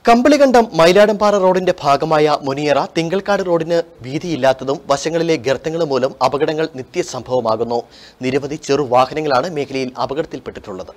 കമ്പളികണ്ടം മൈലാടമ്പാറ റോഡിന്റെ ഭാഗമായ മുനിയറ തിങ്കൾക്കാട് റോഡിന് വീതിയില്ലാത്തതും വശങ്ങളിലെ ഗർത്തങ്ങൾ മൂലം അപകടങ്ങൾ നിത്യസംഭവമാകുന്നു. നിരവധി ചെറുവാഹനങ്ങളാണ് മേഖലയിൽ അപകടത്തിൽപ്പെട്ടിട്ടുള്ളത്.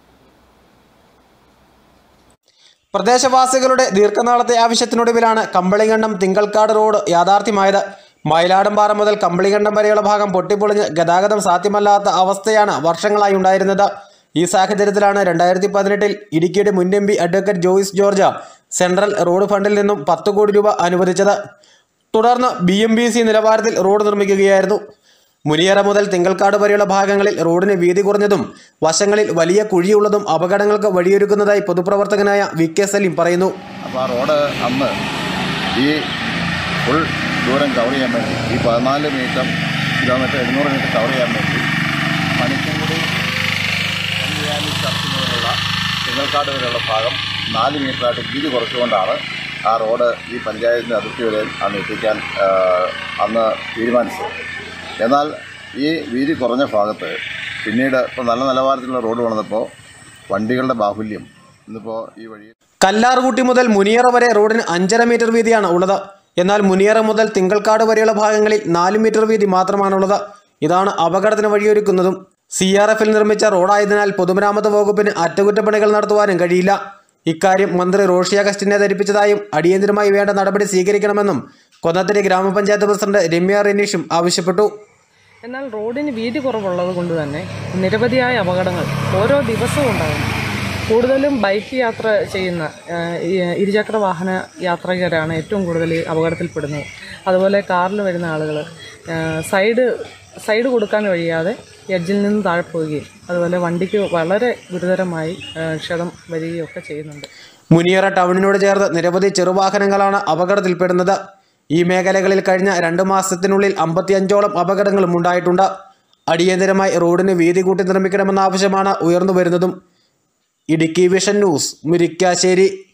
പ്രദേശവാസികളുടെ ദീർഘനാളത്തെ ആവശ്യത്തിനൊടുവിലാണ് കമ്പളികണ്ടം തിങ്കൾക്കാട് റോഡ് യാഥാർത്ഥ്യമായത്. മൈലാടമ്പാറ മുതൽ കമ്പളികണ്ടം വരെയുള്ള ഭാഗം പൊട്ടിപ്പൊളിഞ്ഞ് ഗതാഗതം സാധ്യമല്ലാത്ത അവസ്ഥയാണ് വർഷങ്ങളായി ഉണ്ടായിരുന്നത്. ഈ സാഹചര്യത്തിലാണ് 2018 ഇടുക്കിയുടെ മുൻ M P advocate Joice George central road ഫണ്ടിൽ നിന്നും 10 കോടി രൂപ അനുവദിച്ചത്. തുടർന്ന് BMBC നിലവാരത്തിൽ റോഡ് നിർമ്മിക്കുകയായിരുന്നു. മുനിയറ മുതൽ തിങ്കൾക്കാട് വരെയുള്ള ഭാഗങ്ങളിൽ റോഡിന് വീതി കുറഞ്ഞതും വശങ്ങളിൽ വലിയ കുഴിയുള്ളതും അപകടങ്ങൾക്ക് വഴിയൊരുക്കുന്നതായി പൊതുപ്രവർത്തകനായ VK സലീം പറയുന്നു. അപ്പോൾ ആ റോഡ് അന്ന് ഈ ഫുൾ ദൂരം കവർ ചെയ്യാൻ വേണ്ടി ഈ 14 കിലോമീറ്റർ 700 മീറ്റർ കവർ ചെയ്യാൻ വേണ്ടി പണിക്കൻകുടി ചർച്ചിനുള്ള തിങ്കൾക്കാട് വരെയുള്ള ഭാഗം 4 മീറ്ററായിട്ട് വീതി കുറച്ചുകൊണ്ടാണ് ആ റോഡ് ഈ പഞ്ചായത്തിൻ്റെ അതിർത്തി വരെ അന്ന് എത്തിക്കാൻ അന്ന് തീരുമാനിച്ചത്. എന്നാൽ ഈ വീതി കുറഞ്ഞ ഭാഗത്ത് പിന്നീട് ഇപ്പോൾ നല്ല നിലവാരത്തിലുള്ള റോഡ് വന്നപ്പോൾ വണ്ടികളുടെ ബാഹുല്യം ഇന്നിപ്പോൾ ഈ വഴി കല്ലാർകുട്ടി മുതൽ മുനിയറ വരെ റോഡിന് 5.5 മീറ്റർ വീതിയാണ് ഉള്ളത്. എന്നാൽ മുനിയറ മുതൽ തിങ്കൾക്കാട് വരെയുള്ള ഭാഗങ്ങളിൽ 4 മീറ്റർ വീതി മാത്രമാണുള്ളത്. ഇതാണ് അപകടത്തിന് വഴിയൊരുക്കുന്നതും. CRFൽ നിർമ്മിച്ച റോഡായതിനാൽ പൊതുമരാമത്ത് വകുപ്പിന് അറ്റകുറ്റപ്പണികൾ നടത്തുവാനും കഴിയില്ല. ഇക്കാര്യം മന്ത്രി റോഷി അഗസ്റ്റിനെ ധരിപ്പിച്ചതായും അടിയന്തരമായി വേണ്ട നടപടി സ്വീകരിക്കണമെന്നും കൊന്നത്തടി ഗ്രാമപഞ്ചായത്ത് പ്രസിഡന്റ് രമ്യ റെനീഷും ആവശ്യപ്പെട്ടു. എന്നാൽ റോഡിന് വീതി കുറവുള്ളത് കൊണ്ട് തന്നെ നിരവധിയായ അപകടങ്ങൾ ഓരോ ദിവസവും ഉണ്ടാകുന്നു. കൂടുതലും ബൈക്ക് യാത്ര ചെയ്യുന്ന ഇരുചക്ര വാഹന യാത്രികരാണ് ഏറ്റവും കൂടുതൽ അപകടത്തിൽപ്പെടുന്നത്. അതുപോലെ കാറിൽ വരുന്ന ആളുകൾ സൈഡ് കൊടുക്കാൻ കഴിയാതെ എഡ്ജിൽ നിന്ന് താഴെ പോവുകയും അതുപോലെ വണ്ടിക്ക് വളരെ ഗുരുതരമായി ക്ഷതം വരികയൊക്കെ ചെയ്യുന്നുണ്ട്. മുനിയറ ടൗണിനോട് ചേർന്ന് നിരവധി ചെറുവാഹനങ്ങളാണ് അപകടത്തിൽപ്പെടുന്നത്. ഈ മേഖലകളിൽ കഴിഞ്ഞ 2 മാസത്തിനുള്ളിൽ 55ഓളം അപകടങ്ങളും ഉണ്ടായിട്ടുണ്ട്. അടിയന്തരമായി റോഡിന് വീതി കൂട്ടി നിർമ്മിക്കണമെന്ന ആവശ്യമാണ് ഉയർന്നു വരുന്നതും. Idukki vision news, Murickassery.